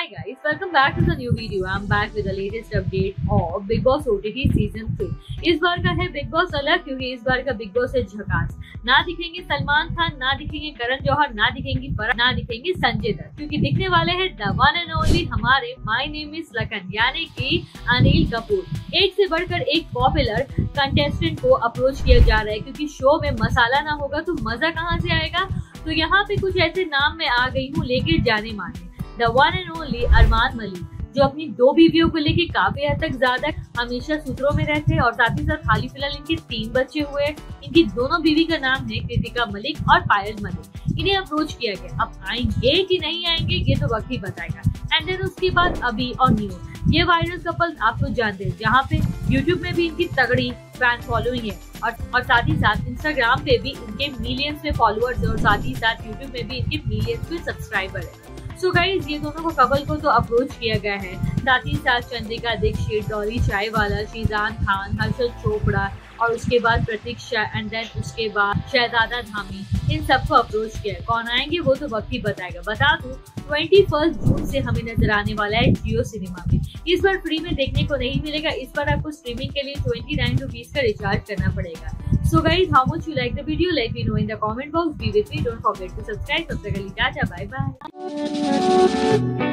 Hi guys, welcome back to the new video. I'm back with the latest update of Big Boss OTT Season 3. इस बार का है Big Boss अलग क्योंकि इस बार का Big Boss है झकास। ना दिखेंगे सलमान खान, ना दिखेंगे करण जौहर, ना दिखेंगी फरहान, ना दिखेंगे संजय दत्त, क्योंकि दिखने वाले हैं द वन एंड ओनली हमारे माय नेम इज लखन यानी कि अनिल कपूर। एक से बढ़कर एक पॉपुलर कंटेस्टेंट को अप्रोच किया जा रहा है क्योंकि शो में मसाला ना होगा तो मजा कहाँ से आएगा। तो यहाँ पे कुछ ऐसे नाम मैं आ गई हूँ लेके जाने माने। The one and only Armaan Malik, जो अपनी 2 बीवियों को लेके काफी हद तक ज्यादा हमेशा सूत्रों में रहते हैं और साथ ही साथ हाल ही फिलहाल इनके 3 बच्चे हुए। इनकी दोनों बीवी का नाम है कृतिका मलिक और पायल मलिक। इन्हें अप्रोच किया गया, अब आएंगे कि नहीं आएंगे ये तो वक्त ही बताएगा। एंड देन उसके बाद अभी और न्यू, ये वायरल कपल आप तो जानते हैं, जहाँ पे यूट्यूब में भी इनकी तगड़ी फैन फॉलोइंग है और साथ ही साथ इंस्टाग्राम पे भी इनके मिलियंस में फॉलोअर्स है और साथ ही साथ यूट्यूब में भी इनके मिलियंस में सब्सक्राइबर है। सो गाइज, ये दोनों को कपल को तो अप्रोच किया गया है। साथ ही साथ चंद्रिका दीक्षित, डॉली चायवाला, शीजान खान, हर्षद चोपड़ा और उसके बाद प्रतीक्षा एंड देन उसके बाद शहजादा धामी, इन सबको अप्रोच किया है। कौन आएंगे वो तो वक्त ही बताएगा। बता दूं 21 जून से हमें नजर आने वाला है जियो सिनेमा में। इस बार फ्री में देखने को नहीं मिलेगा, इस बार आपको स्ट्रीमिंग के लिए 29 रुपीज का रिचार्ज करना पड़ेगा। So guys, how much you like the video? Let me know in the comment box. Be with me. Don't forget to subscribe. तब तक के लिए टाटा, बाय बाय।